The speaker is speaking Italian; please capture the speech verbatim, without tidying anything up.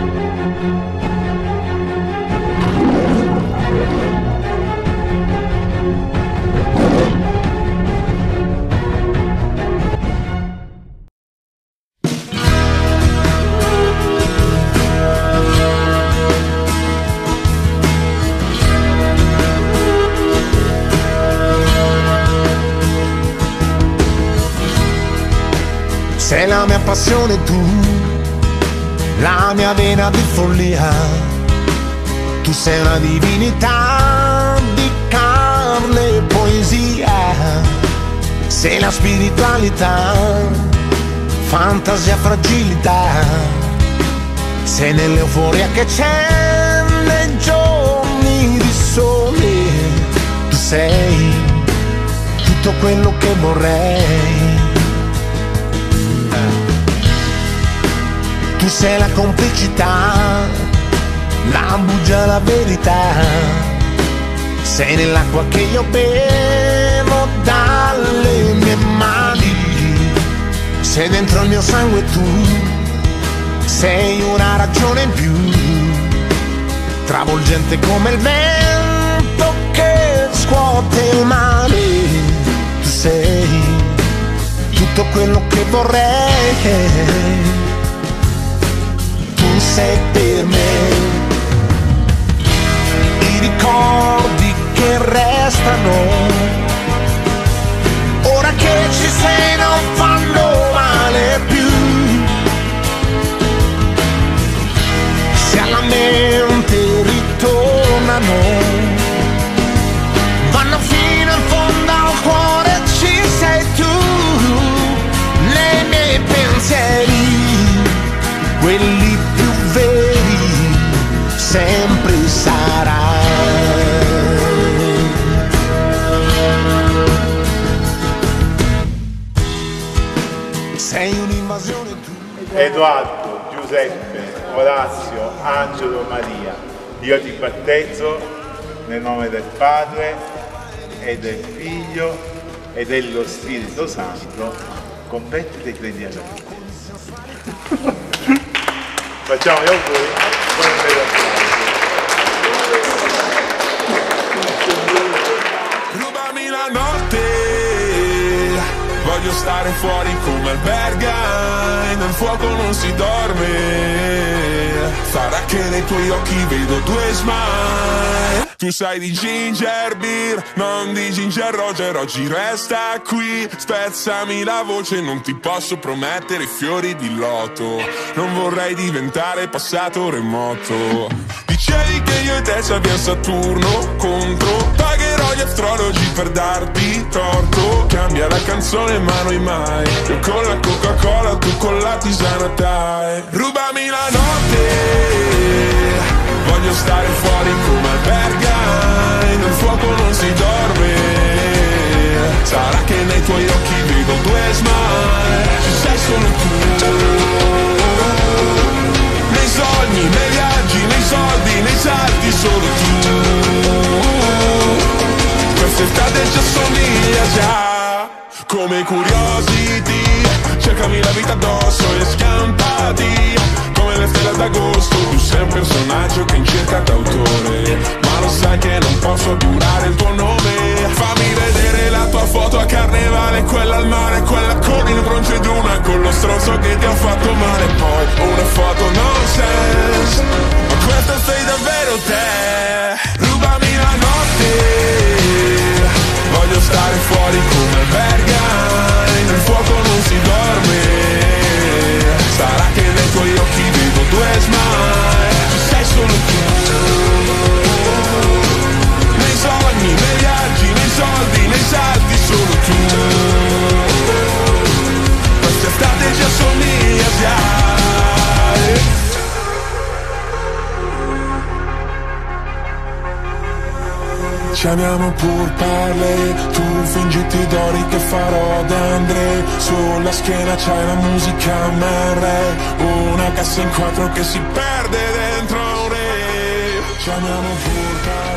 Sei la mia passione tu, la mia vena di follia. Tu sei una divinità di carne e poesia. Sei la spiritualità, fantasia, fragilità. Sei nell'euforia che c'è nei giorni di sole. Tu sei tutto quello che vorrei. Tu sei la complicità, la bugia, la verità. Sei nell'acqua che io bevo dalle mie mani. Sei dentro il mio sangue tu, sei una ragione in più. Travolgente come il vento che scuote il mare. Tu sei tutto quello che vorrei. Tu sei per me i ricordi che restano. Ora che ci sei non fanno male più. Se alla mente ritornano, vanno fino in fondo al cuore. Ci sei tu nei miei pensieri, quelli più veri, sempre sarai. Sei un'invasione tu. Edoardo, Giuseppe, Orazio, Angelo, Maria, io ti battezzo nel nome del Padre e del Figlio e dello Spirito Santo. Completamente credi alla vita. Facciamo gli auguri. Buon Rubami la notte, voglio stare fuori come alberga, nel fuoco non si dorme. Sarà che nei tuoi occhi vedo due smile. Tu sai di ginger beer, non di ginger roger. Oggi resta qui, spezzami la voce. Non ti posso promettere fiori di loto, non vorrei diventare passato remoto. Dicevi che io e te ci abbiamo Saturno contro. Pagherò gli astrologi per darti torto. Cambia la canzone ma noi mai. Io con la Coca-Cola, tu con la tisana Thai. Rubami la notte, voglio stare fuori come alberga, nel fuoco non si dorme. Sarà che nei tuoi occhi vedo due smile. Ci sei solo tu, nei sogni, nei viaggi, nei soldi, nei salti, solo tu. Quest'estate ci assomiglia già, come Curiosity. Cercami la vita addosso e scampati come le stelle d'agosto. Tu sei un personaggio che in cerca d'autore, ma lo sai che non posso durare il tuo nome. Fammi vedere la tua foto a carnevale, quella al mare, quella con il bronzo ed una con lo stronzo che ti ha fatto male. Poi una foto nonsense, ma questa sei davvero te. Rubami la notte, voglio stare fuori come alberga, nel fuoco non si dorme. Sarà che nei tuoi occhi vedo due smile. Ci sei solo tu, nei sogni, nei viaggi, nei soldi, nei salti, solo tu. Quest'estate ci assomiglia già. Ci amiamo pur parle, tu fingiti d'ori che farò d'Andre. Sulla schiena c'hai la musica M R, una cassa in quattro che si perde dentro un re. Ci amiamo pur parle.